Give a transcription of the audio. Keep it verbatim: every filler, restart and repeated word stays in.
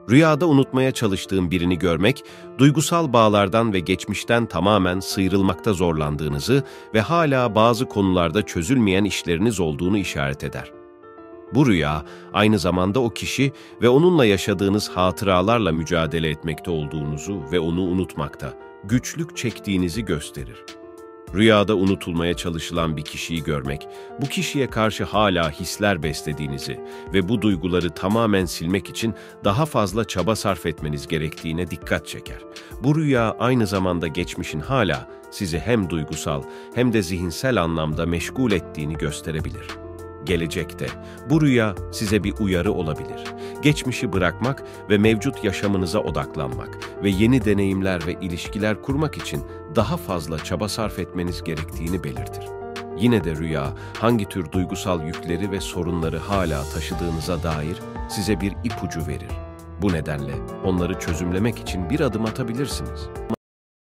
Rüyada unutmaya çalıştığın birini görmek, duygusal bağlardan ve geçmişten tamamen sıyrılmakta zorlandığınızı ve hala bazı konularda çözülmeyen işleriniz olduğunu işaret eder. Bu rüya, aynı zamanda o kişi ve onunla yaşadığınız hatıralarla mücadele etmekte olduğunuzu ve onu unutmakta, güçlük çektiğinizi gösterir. Rüyada unutulmaya çalışılan bir kişiyi görmek, bu kişiye karşı hala hisler beslediğinizi ve bu duyguları tamamen silmek için daha fazla çaba sarf etmeniz gerektiğine dikkat çeker. Bu rüya aynı zamanda geçmişin hala sizi hem duygusal hem de zihinsel anlamda meşgul ettiğini gösterebilir. Gelecekte bu rüya size bir uyarı olabilir. Geçmişi bırakmak ve mevcut yaşamınıza odaklanmak ve yeni deneyimler ve ilişkiler kurmak için daha fazla çaba sarf etmeniz gerektiğini belirtir. Yine de rüya hangi tür duygusal yükleri ve sorunları hala taşıdığınıza dair size bir ipucu verir. Bu nedenle onları çözümlemek için bir adım atabilirsiniz.